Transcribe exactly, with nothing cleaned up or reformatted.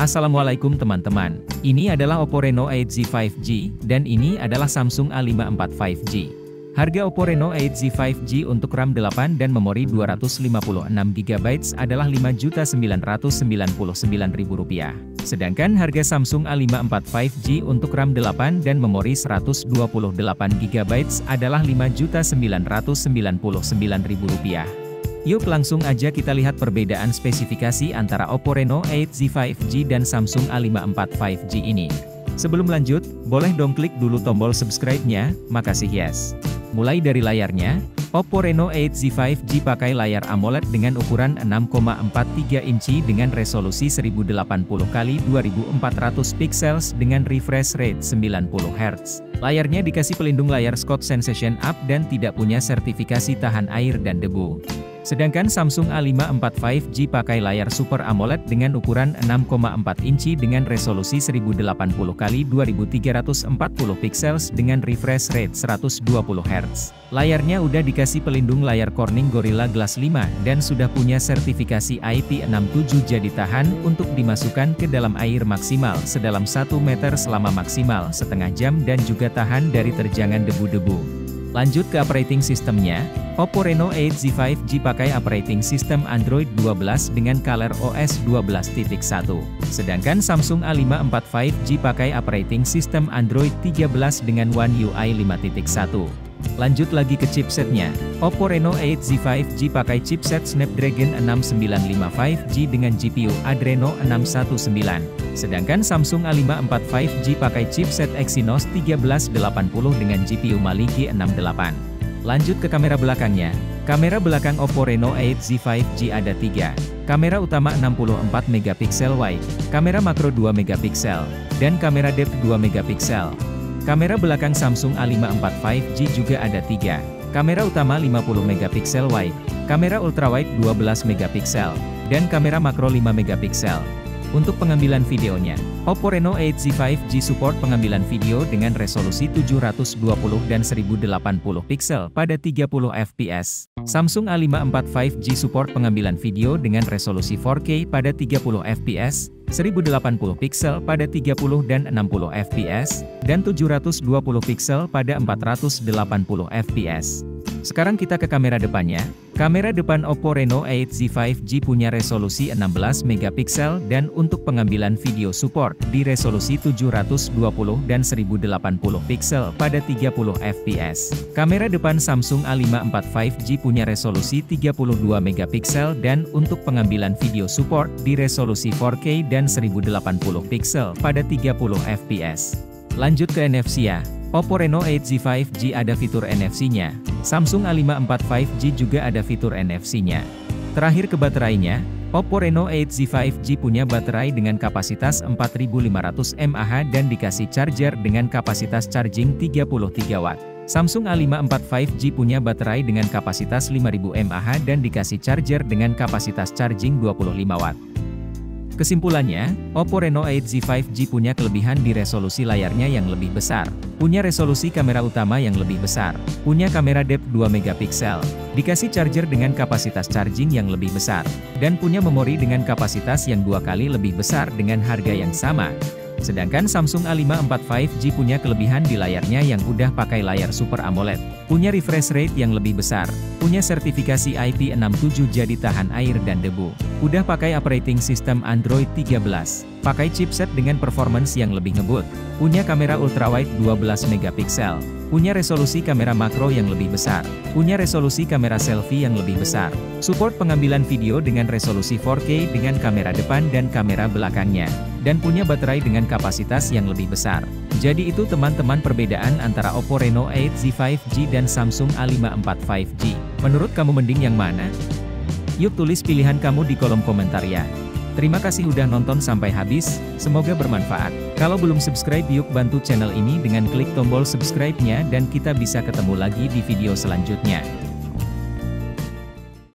Assalamualaikum teman-teman, ini adalah Oppo Reno delapan Z lima G, dan ini adalah Samsung A lima empat lima G. Harga Oppo Reno delapan Z lima G untuk RAM delapan dan memori dua ratus lima puluh enam giga byte adalah lima juta sembilan ratus sembilan puluh sembilan ribu rupiah. Sedangkan harga Samsung A lima empat lima G untuk RAM delapan dan memori seratus dua puluh delapan giga byte adalah lima juta sembilan ratus sembilan puluh sembilan ribu rupiah. Yuk langsung aja kita lihat perbedaan spesifikasi antara Oppo Reno delapan Z lima G dan Samsung A lima empat lima G ini. Sebelum lanjut, boleh dong klik dulu tombol subscribe-nya, makasih yes. Mulai dari layarnya, Oppo Reno delapan Z lima G pakai layar AMOLED dengan ukuran enam koma empat tiga inci dengan resolusi seribu delapan puluh kali dua ribu empat ratus pixels dengan refresh rate sembilan puluh hertz. Layarnya dikasih pelindung layar Scotch Sensation Up dan tidak punya sertifikasi tahan air dan debu. Sedangkan Samsung A lima empat lima G pakai layar Super AMOLED dengan ukuran enam koma empat inci dengan resolusi seribu delapan puluh kali dua ribu tiga ratus empat puluh pixels dengan refresh rate seratus dua puluh hertz. Layarnya udah dikasih pelindung layar Corning Gorilla Glass lima dan sudah punya sertifikasi I P enam tujuh jadi tahan untuk dimasukkan ke dalam air maksimal sedalam satu meter selama maksimal setengah jam dan juga tahan dari terjangan debu-debu. Lanjut ke operating systemnya, Oppo Reno delapan Z lima G pakai operating system Android dua belas dengan ColorOS dua belas titik satu. Sedangkan Samsung A lima empat lima G pakai operating system Android tiga belas dengan One U I lima titik satu. Lanjut lagi ke chipsetnya, Oppo Reno delapan Z lima G pakai chipset Snapdragon enam sembilan lima lima G dengan G P U Adreno enam satu sembilan. Sedangkan Samsung A lima empat lima G pakai chipset Exynos tiga belas delapan puluh dengan G P U Mali G enam delapan. Lanjut ke kamera belakangnya, kamera belakang Oppo Reno delapan Z lima G ada tiga. Kamera utama enam puluh empat megapiksel wide, kamera makro dua megapiksel, dan kamera depth dua megapiksel. Kamera belakang Samsung A lima empat lima G juga ada tiga. Kamera utama lima puluh megapiksel wide, kamera ultrawide dua belas megapiksel, dan kamera makro lima megapiksel. Untuk pengambilan videonya, Oppo Reno delapan Z lima G support pengambilan video dengan resolusi tujuh ratus dua puluh dan seribu delapan puluh piksel pada tiga puluh F P S. Samsung A lima empat lima G support pengambilan video dengan resolusi empat K pada tiga puluh F P S, seribu delapan puluh piksel pada tiga puluh dan enam puluh F P S, dan tujuh ratus dua puluh piksel pada empat ratus delapan puluh F P S. Sekarang kita ke kamera depannya. Kamera depan Oppo Reno delapan Z lima G punya resolusi enam belas megapiksel dan untuk pengambilan video support di resolusi tujuh ratus dua puluh dan seribu delapan puluh piksel pada tiga puluh F P S. Kamera depan Samsung A lima empat lima G punya resolusi tiga puluh dua megapiksel dan untuk pengambilan video support di resolusi empat K dan seribu delapan puluh piksel pada tiga puluh F P S. Lanjut ke N F C ya. Oppo Reno delapan Z lima G ada fitur N F C-nya. Samsung A lima empat lima G juga ada fitur N F C-nya. Terakhir ke baterainya, Oppo Reno delapan Z lima G punya baterai dengan kapasitas empat ribu lima ratus mAh dan dikasih charger dengan kapasitas charging tiga puluh tiga watt. Samsung A lima empat lima G punya baterai dengan kapasitas lima ribu mAh dan dikasih charger dengan kapasitas charging dua puluh lima watt. Kesimpulannya, Oppo Reno delapan Z lima G punya kelebihan di resolusi layarnya yang lebih besar, punya resolusi kamera utama yang lebih besar, punya kamera depth dua megapiksel, dikasih charger dengan kapasitas charging yang lebih besar, dan punya memori dengan kapasitas yang dua kali lebih besar dengan harga yang sama. Sedangkan Samsung A lima empat lima G punya kelebihan di layarnya yang udah pakai layar Super AMOLED, punya refresh rate yang lebih besar, punya sertifikasi I P enam tujuh jadi tahan air dan debu, udah pakai operating system Android tiga belas, pakai chipset dengan performance yang lebih ngebut, punya kamera ultrawide dua belas megapiksel, punya resolusi kamera makro yang lebih besar, punya resolusi kamera selfie yang lebih besar, support pengambilan video dengan resolusi empat K dengan kamera depan dan kamera belakangnya, dan punya baterai dengan kapasitas yang lebih besar. Jadi itu teman-teman perbedaan antara Oppo Reno delapan Z lima G dan Samsung A lima empat lima G. Menurut kamu mending yang mana? Yuk tulis pilihan kamu di kolom komentar ya. Terima kasih udah nonton sampai habis, semoga bermanfaat. Kalau belum subscribe yuk bantu channel ini dengan klik tombol subscribe-nya dan kita bisa ketemu lagi di video selanjutnya.